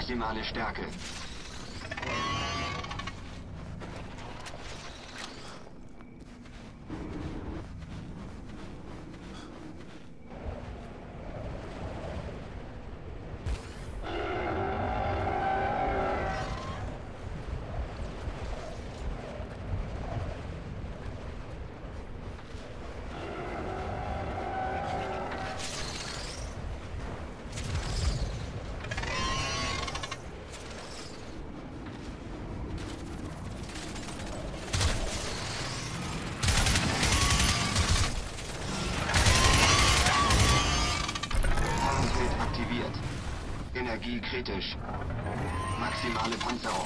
Maximale Stärke. Energie kritisch. Maximale Panzerung.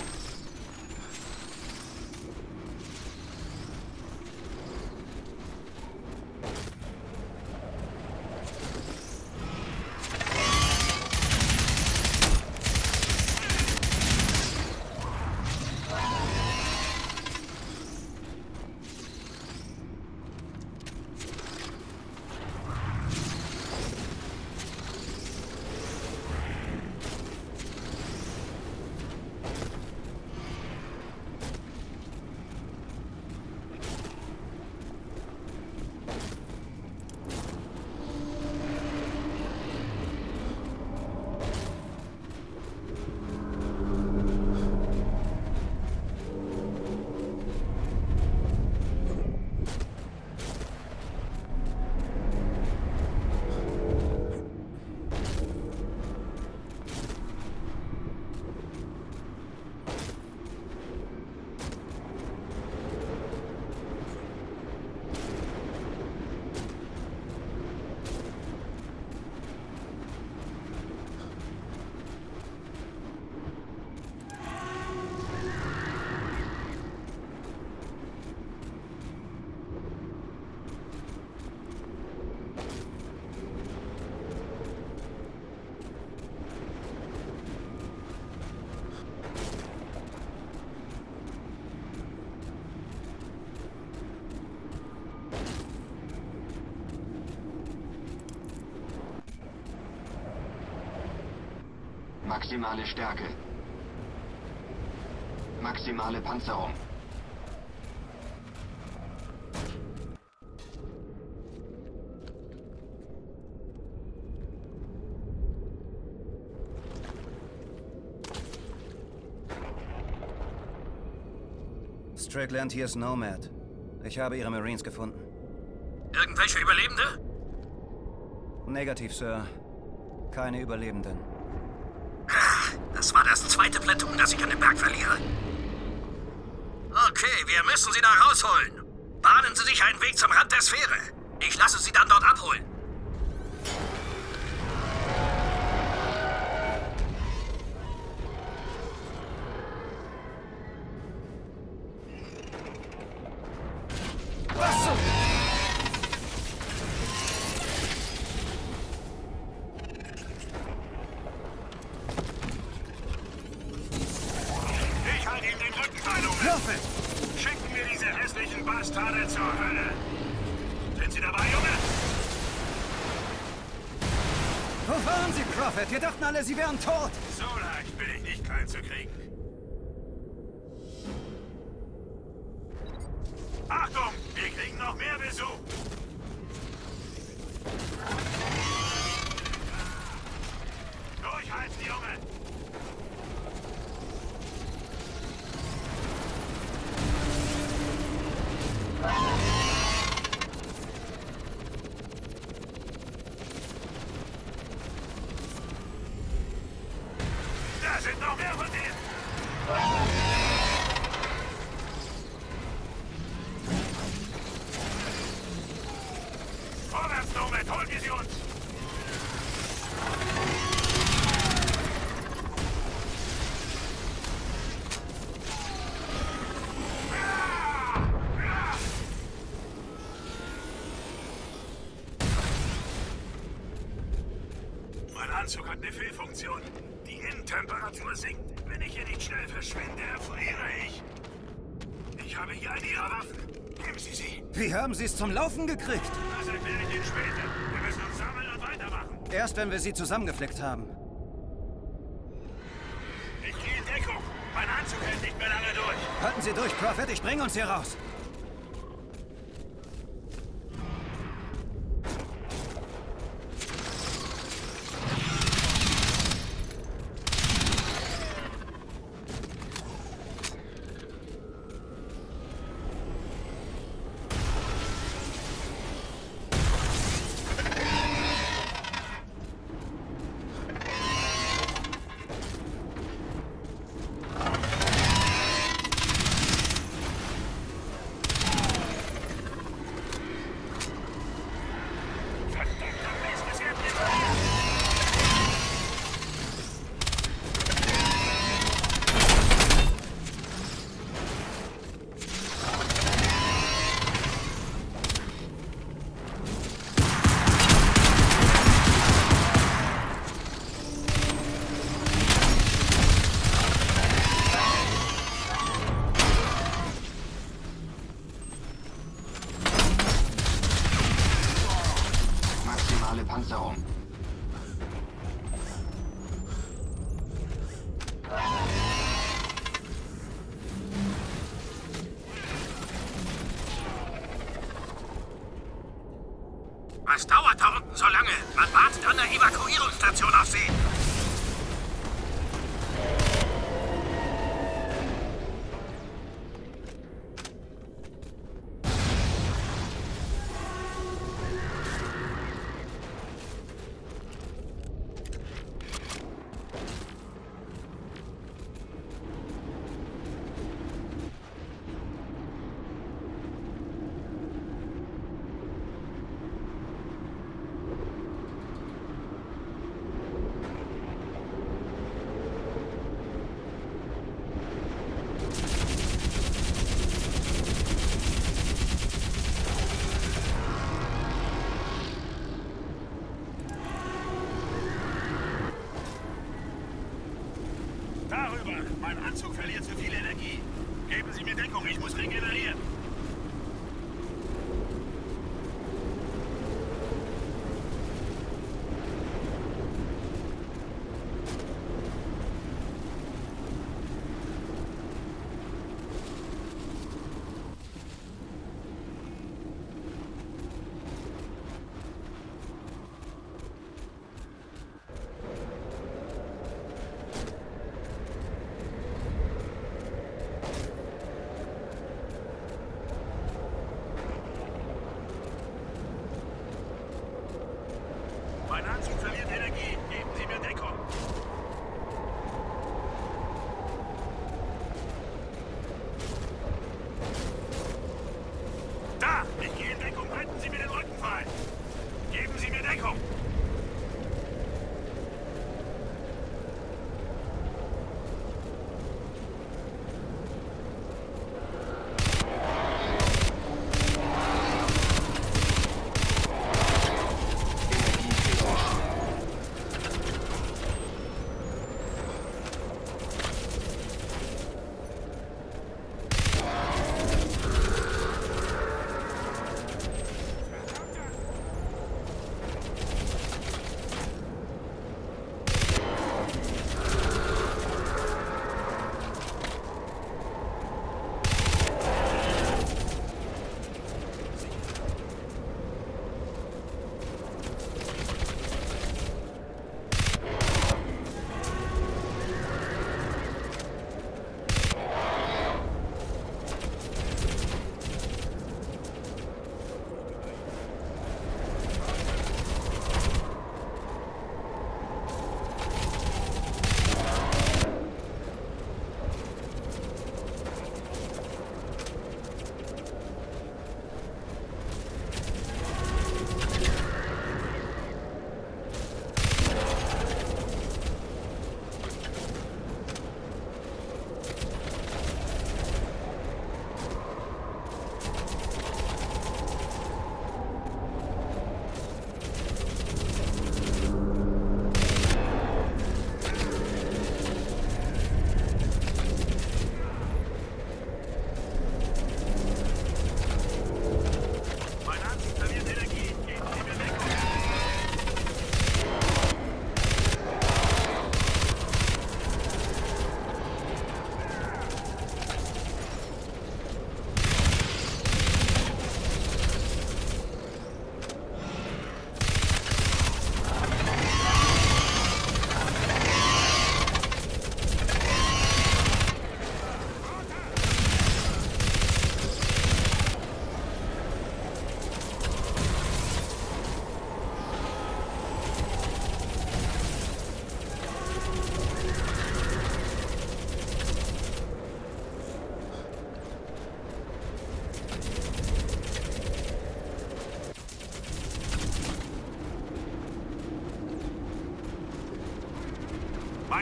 Maximale Stärke. Maximale Panzerung. Strickland, hier ist Nomad. Ich habe Ihre Marines gefunden. Irgendwelche Überlebende? Negativ, Sir. Keine Überlebenden. Das war das zweite Platoon, das ich an dem Berg verliere. Okay, wir müssen sie da rausholen. Bahnen Sie sich einen Weg zum Rand der Sphäre. Ich lasse Sie dann dort abholen. Was zum... Schicken wir diese hässlichen Bastarde zur Hölle. Sind Sie dabei, Junge? Wo waren Sie, Prophet? Wir dachten alle, Sie wären tot. So leicht bin ich nicht klein zu kriegen. Achtung, wir kriegen noch mehr Besuch. Durchhalten, Junge. Da sind noch mehr von denen! Vorwärts, Nomad, holen wir sie uns! Mein Anzug hat eine Fehlfunktion. Die Innentemperatur sinkt. Wenn ich hier nicht schnell verschwinde, erfriere ich. Ich habe hier eine Ihrer Waffen. Nehmen Sie sie. Wie haben Sie es zum Laufen gekriegt? Das erkläre ich Ihnen später. Wir müssen uns sammeln und weitermachen. Erst wenn wir sie zusammengeflickt haben. Halten Sie durch, Prophet. Ich bringe uns hier raus. Panzerung. Was dauert da unten so lange? Man wartet an der Evakuierungsstation auf Sie. Darüber! Mein Anzug verliert zu viel Energie. Geben Sie mir Deckung, ich muss regenerieren. Mein Anzug verliert Energie. Geben Sie mir Deckung. Da! Ich gehe in Deckung. Halten Sie mir den Rücken frei. Geben Sie mir Deckung.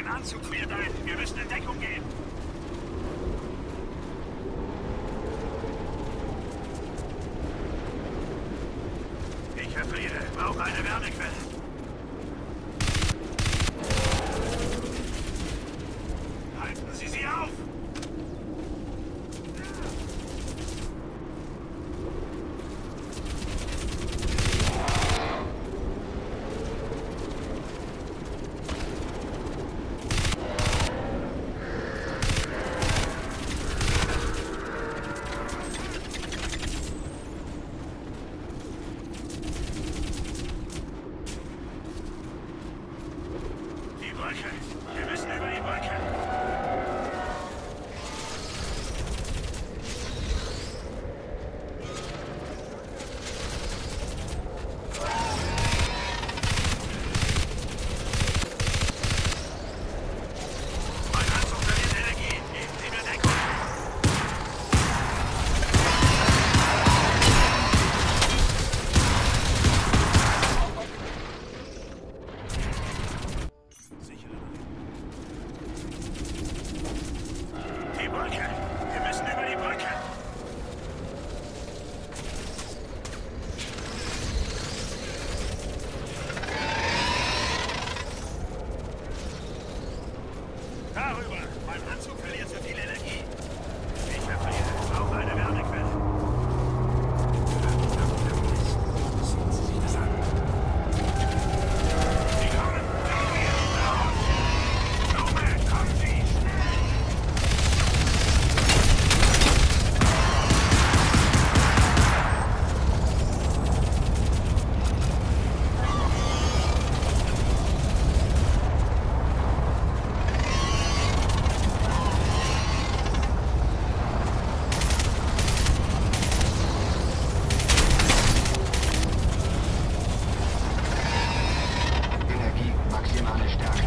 Mein Anzug friert ein. Wir müssen in Deckung gehen. Ich erfriere. Brauche eine Wärmequelle. Halten Sie sie auf! Wir müssen über die Brücke. Mein Anzug verliert Energie. Geben Sie mir Deckung. Die Brücke! Wir müssen über die Brücke! Darüber! Mein Anzug verliert so viel Energie. Ich erfriere. Brauche eine Wärmequelle. Sehen Sie sich das an. Sie kommen! Nomad, kommen Sie! Schnell! Energie, maximale Stärke.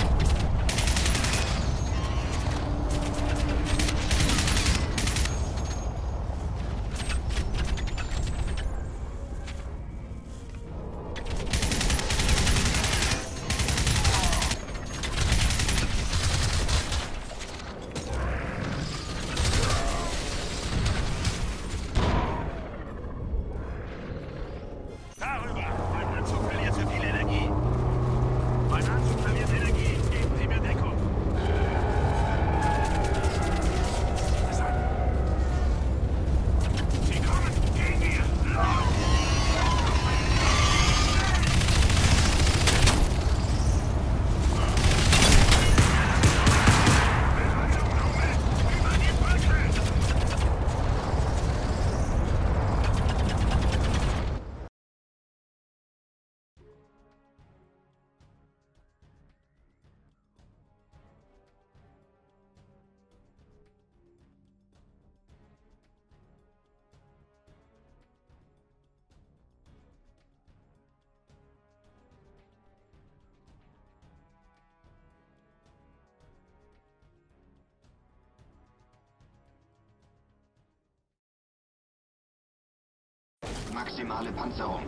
Darüber! Mein Anzug verliert so viel Energie. Mein Anzug verliert Energie. Geben Sie mir Deckung. Das an. Sie kommen! Gegen mir! Los! Bewegung, Nomad! Über die Brücke! Maximale Panzerung.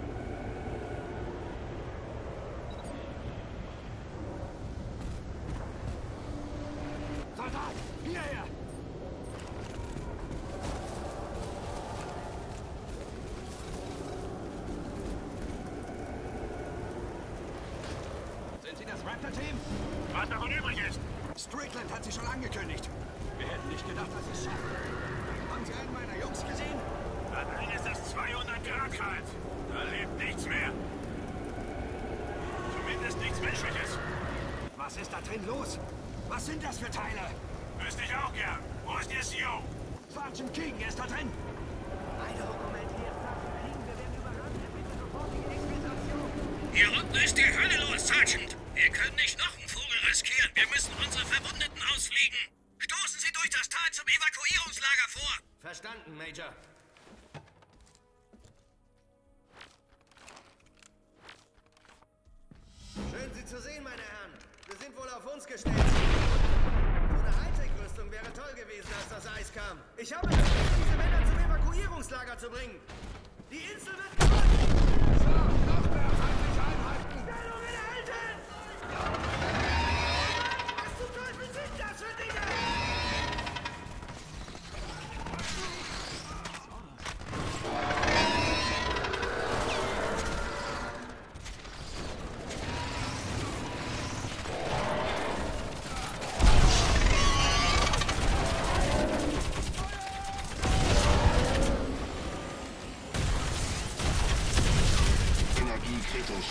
Soldat! Hierher! Sind Sie das Raptor-Team? Was davon übrig ist! Strickland hat Sie schon angekündigt. Wir hätten nicht gedacht, dass Sie es schaffen. Haben Sie einen meiner Jungs gesehen? Da drin ist es 200 Grad kalt. Da lebt nichts mehr. Zumindest nichts Menschliches. Was ist da drin los? Was sind das für Teile? Wüsste ich auch gern. Wo ist Ihr CO? Sergeant King, er ist da drin. Eine dokumentiert, Sergeant King. Wir werden überrannt. Er bitte sofortige Exfiltration. Hier unten ist die Hölle los, Sergeant. Wir können nicht noch einen Vogel riskieren. Wir müssen unsere Verwundeten ausfliegen. Stoßen Sie durch das Tal zum Evakuierungslager vor. Verstanden, Major. Schön, Sie zu sehen, meine Herren. Wir sind wohl auf uns gestellt. So eine Hightech-Rüstung wäre toll gewesen, als das Eis kam. Ich habe es geschafft, diese Männer zum Evakuierungslager zu bringen. Die Insel wird gewonnen! So, noch mehr feindliche Einheiten. Stellung in halten! kritisch.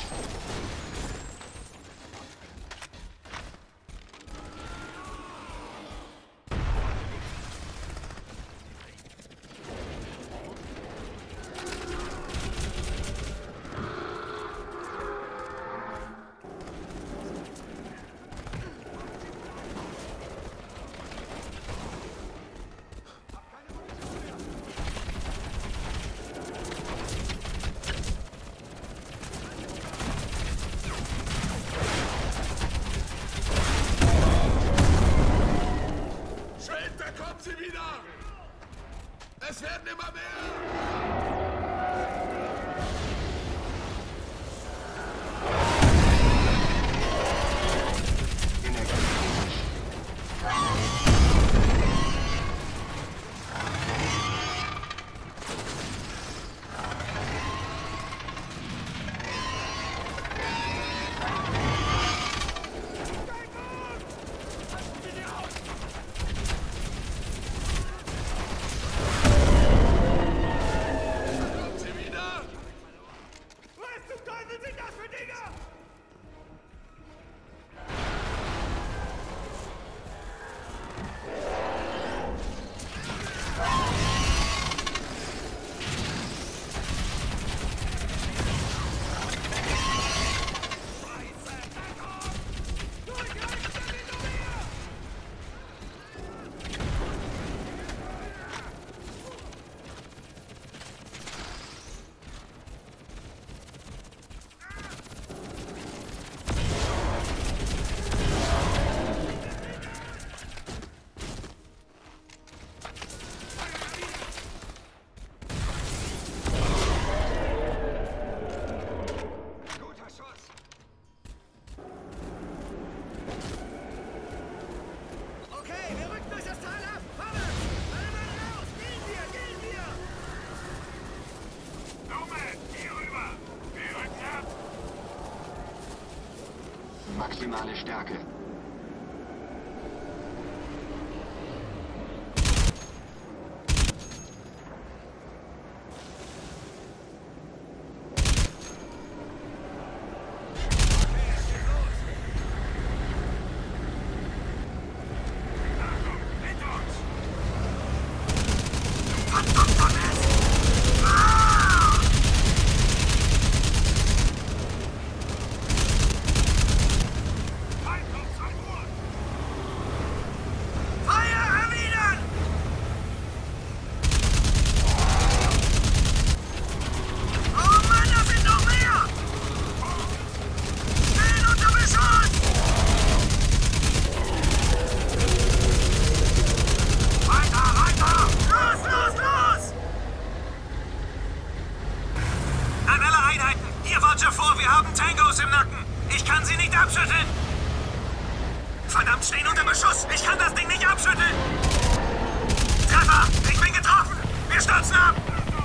Es werden immer mehr! Maximale Stärke. Verdammt, stehen unter Beschuss! Ich kann das Ding nicht abschütteln! Treffer! Ich bin getroffen! Wir stürzen ab!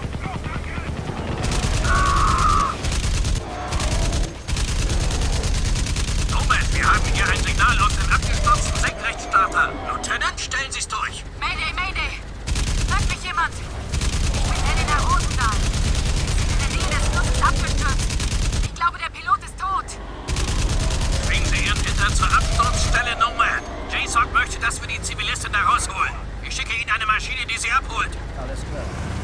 Nomad, wir haben hier ein Signal aus dem abgestürzten Senkrechtstarter. Lieutenant, stellen Sie es durch! Mayday, Mayday! Hört mich jemand? Ich bin Elena Rosendahl. Wir sind in der Nähe des Flusses abgestürzt. Ich glaube, der Pilot ist tot. Bringen Sie Ihren Hintern zur Absturzstelle, Nomad. JSOC möchte, dass wir die Zivilistin da rausholen. Ich schicke Ihnen eine Maschine, die sie abholt. Alles klar.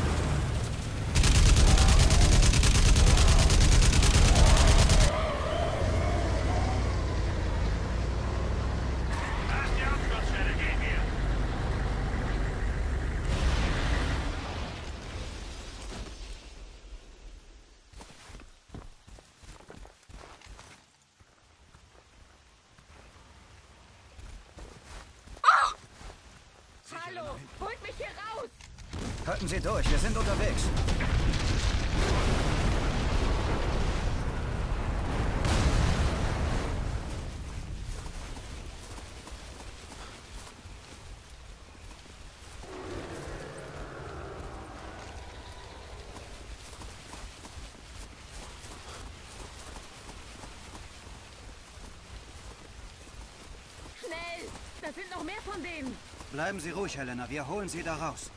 An die Absturzstelle gehen wir. Hallo, holt mich hier raus! Halten Sie durch, wir sind unterwegs. Schnell! Da sind noch mehr von denen! Bleiben Sie ruhig, Helena, wir holen Sie da raus.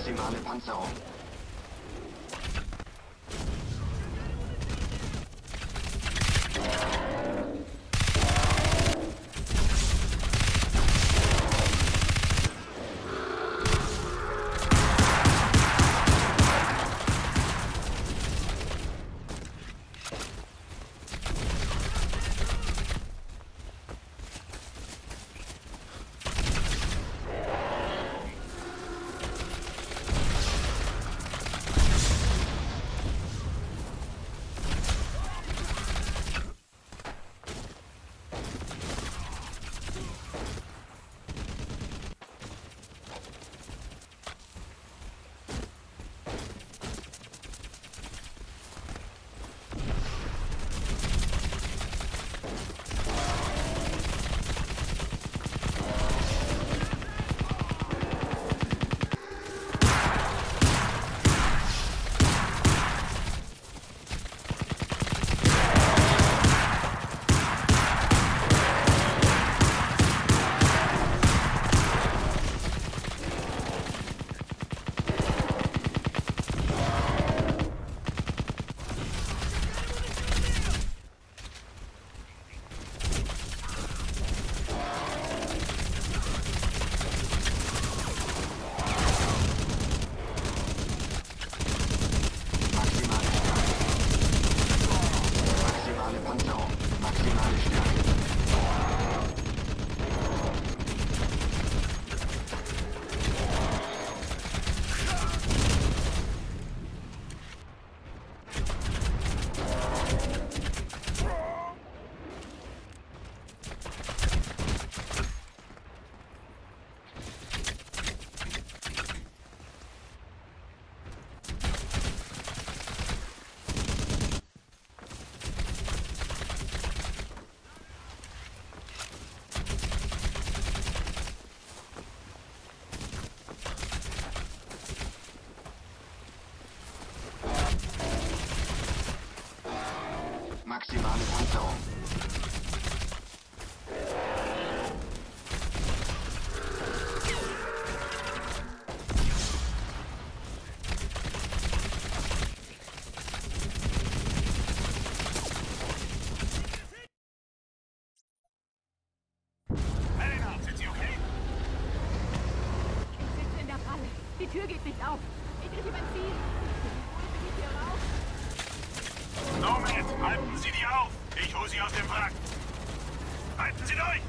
Maximale Panzerung. Maximale Panzerung. Helena, sind Sie okay? Ich sitze in der Falle. Die Tür geht nicht auf. Ich kriege Benzin. Holen Sie mich hier raus. Nomad, halten Sie die auf! Ich hole Sie aus dem Wrack! Halten Sie durch!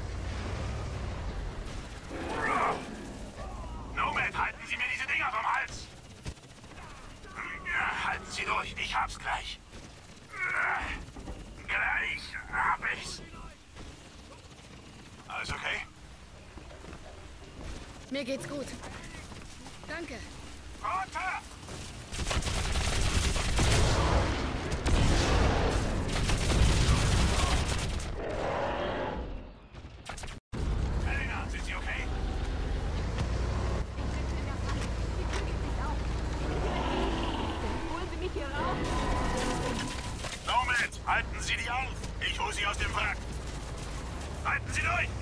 Nomad, halten Sie mir diese Dinger vom Hals! Ja, halten Sie durch, ich hab's gleich. Gleich hab ich's. Alles okay? Mir geht's gut. Danke. Runter! Helena, sind Sie okay? Ich sitze in der Falle. Die Tür geht nicht auf. Holen Sie mich hier raus. Nomad, halten Sie die auf! Ich hole Sie aus dem Wrack! Halten Sie durch!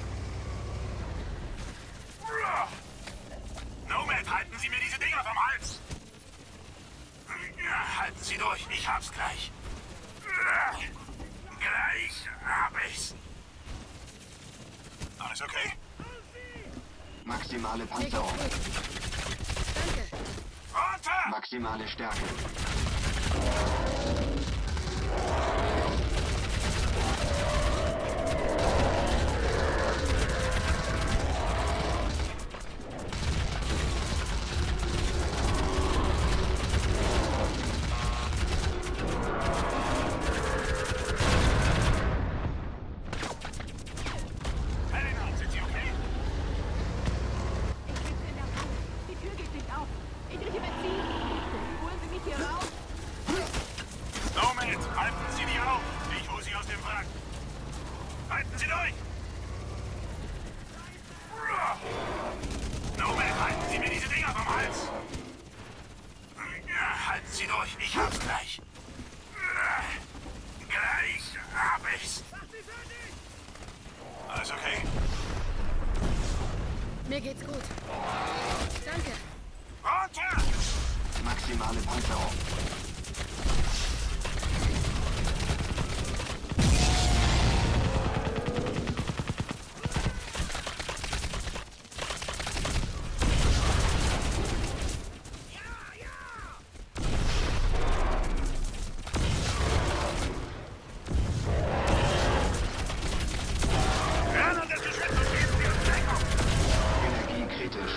Nomad, halten Sie mir diese Dinger vom Hals! Ja, halten Sie durch, ich hab's gleich. Gleich hab ich's. Alles okay? Maximale Mir geht's Panzerung. gut. Danke. Runter! Maximale Stärke. Helena, sind Sie okay? Ich sitze in der Falle. Die Tür geht nicht auf. Ich kriege Benzin. Holen Sie mich hier raus. Nomad, halten Sie die auf! Ich hole Sie aus dem Wrack! Halten Sie durch! Nomad, halten Sie mir diese Dinger vom Hals! Ja, halten Sie durch, ich hab's gleich. Gleich hab ich's. Alles okay? Mir geht's gut. Danke. Runter! Maximale Panzerung. Energie kritisch.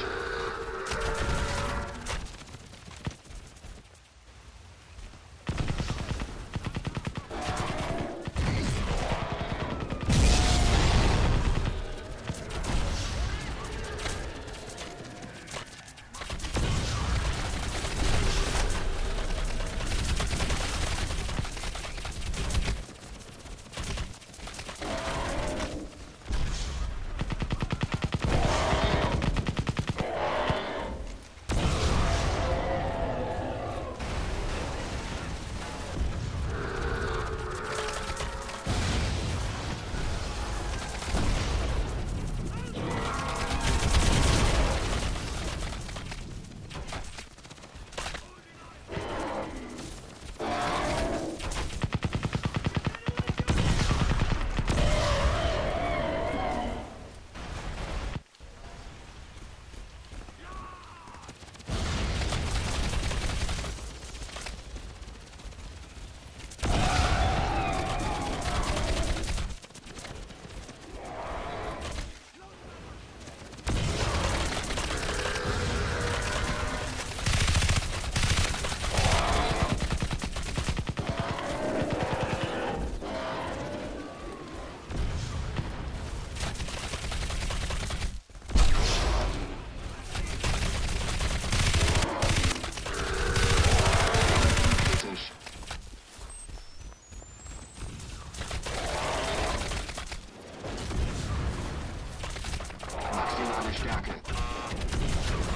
Maximale Stärke.